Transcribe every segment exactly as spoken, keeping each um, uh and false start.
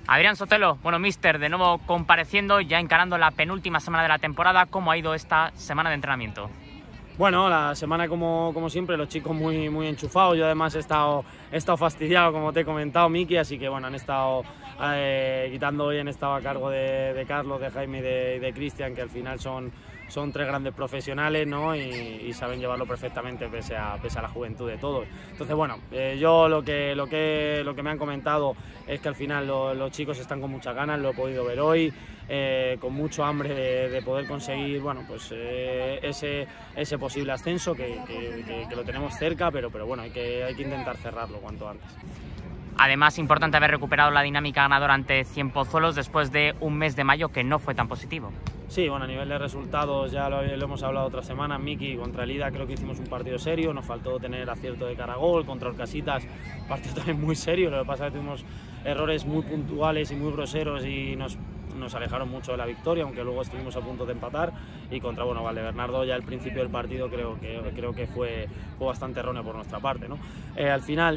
Adrián Sotelo, bueno, míster, de nuevo compareciendo, ya encarando la penúltima semana de la temporada. ¿Cómo ha ido esta semana de entrenamiento? Bueno, la semana como, como siempre, los chicos muy, muy enchufados. Yo además he estado, he estado fastidiado, como te he comentado, Miki, así que bueno, han estado eh, quitando hoy, han estado a cargo de, de Carlos, de Jaime y de, de Cristian, que al final son, son tres grandes profesionales, ¿no? y, y saben llevarlo perfectamente pese a, pese a la juventud de todos. Entonces bueno, eh, yo lo que, lo, que, lo que me han comentado es que al final lo, los chicos están con muchas ganas, lo he podido ver hoy, eh, con mucho hambre de, de poder conseguir, bueno, pues eh, ese, ese posible ascenso que, que, que, que lo tenemos cerca, pero, pero bueno, hay que, hay que intentar cerrarlo cuanto antes. Además, importante haber recuperado la dinámica ganadora ante Cienpozuelos después de un mes de mayo que no fue tan positivo. Sí, bueno, a nivel de resultados ya lo, lo hemos hablado otra semana. Miki, contra el Ida creo que hicimos un partido serio, nos faltó tener acierto de cara a gol. Contra Orcasitas, partido también muy serio, lo que pasa es que tuvimos errores muy puntuales y muy groseros y nos, nos alejaron mucho de la victoria, aunque luego estuvimos a punto de empatar. Y contra, bueno, Valdebernardo ya al principio del partido creo que, creo que fue, fue bastante erróneo por nuestra parte, ¿no? Eh, al final,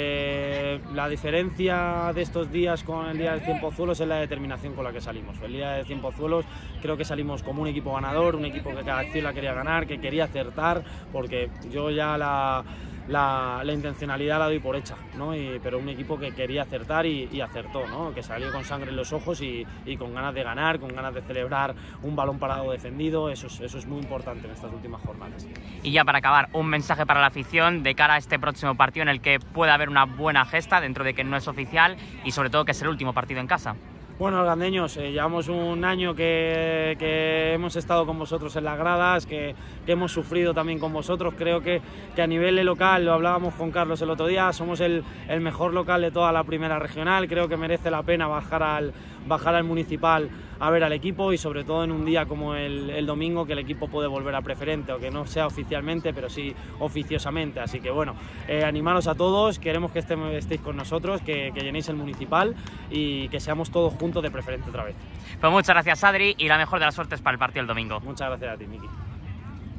eh, la diferencia de estos días con el día del Cienpozuelos es la determinación con la que salimos. El día del Cienpozuelos creo que salimos como un equipo ganador, un equipo que cada acción la quería ganar, que quería acertar, porque yo ya la, la, la intencionalidad la doy por hecha, ¿no? Y, pero un equipo que quería acertar y, y acertó, ¿no? Que salió con sangre en los ojos y, y con ganas de ganar, con ganas de celebrar un balón parado defendido. Eso es, eso es muy importante en estas últimas jornadas. Y ya para acabar, un mensaje para la afición de cara a este próximo partido en el que puede haber una buena gesta, dentro de que no es oficial y sobre todo que es el último partido en casa. Bueno, los gandeños, eh, llevamos un año que, que hemos estado con vosotros en las gradas, que, que hemos sufrido también con vosotros. Creo que, que a nivel de local, lo hablábamos con Carlos el otro día, somos el, el mejor local de toda la primera regional. Creo que merece la pena bajar al, bajar al municipal a ver al equipo y sobre todo en un día como el, el domingo, que el equipo puede volver a preferente, aunque no sea oficialmente, pero sí oficiosamente. Así que bueno, eh, animaros a todos, queremos que estéis, estéis con nosotros, que, que llenéis el municipal y que seamos todos juntos de preferente otra vez. Pues muchas gracias, Adri, y la mejor de las suertes para el partido el domingo. Muchas gracias a ti, Miki.